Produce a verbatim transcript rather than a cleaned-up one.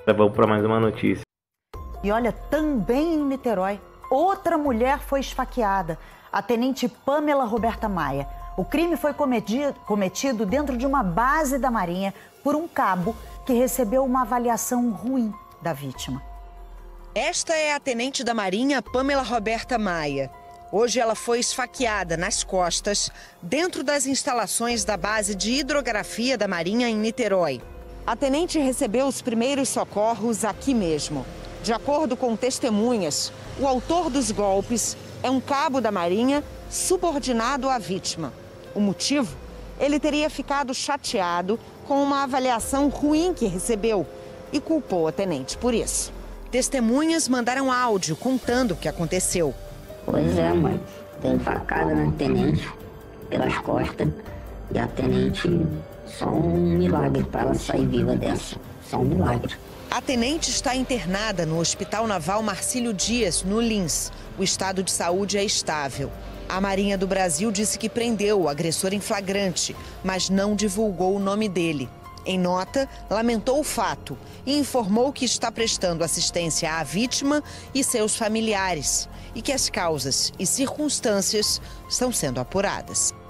Vamos para mais uma notícia. E olha, também em Niterói, outra mulher foi esfaqueada, a tenente Pamela Roberta Maia. O crime foi cometido, cometido dentro de uma base da Marinha por um cabo que recebeu uma avaliação ruim da vítima. Esta é a tenente da Marinha Pamela Roberta Maia. Hoje ela foi esfaqueada nas costas, dentro das instalações da base de hidrografia da Marinha em Niterói. A tenente recebeu os primeiros socorros aqui mesmo. De acordo com testemunhas, o autor dos golpes é um cabo da Marinha subordinado à vítima. O motivo? Ele teria ficado chateado com uma avaliação ruim que recebeu e culpou a tenente por isso. Testemunhas mandaram áudio contando o que aconteceu. Pois é, mãe. Deu facada na tenente pelas costas e a tenente, só um milagre para ela sair viva dessa. Só um milagre. A tenente está internada no Hospital Naval Marcílio Dias, no Lins. O estado de saúde é estável. A Marinha do Brasil disse que prendeu o agressor em flagrante, mas não divulgou o nome dele. Em nota, lamentou o fato e informou que está prestando assistência à vítima e seus familiares e que as causas e circunstâncias estão sendo apuradas.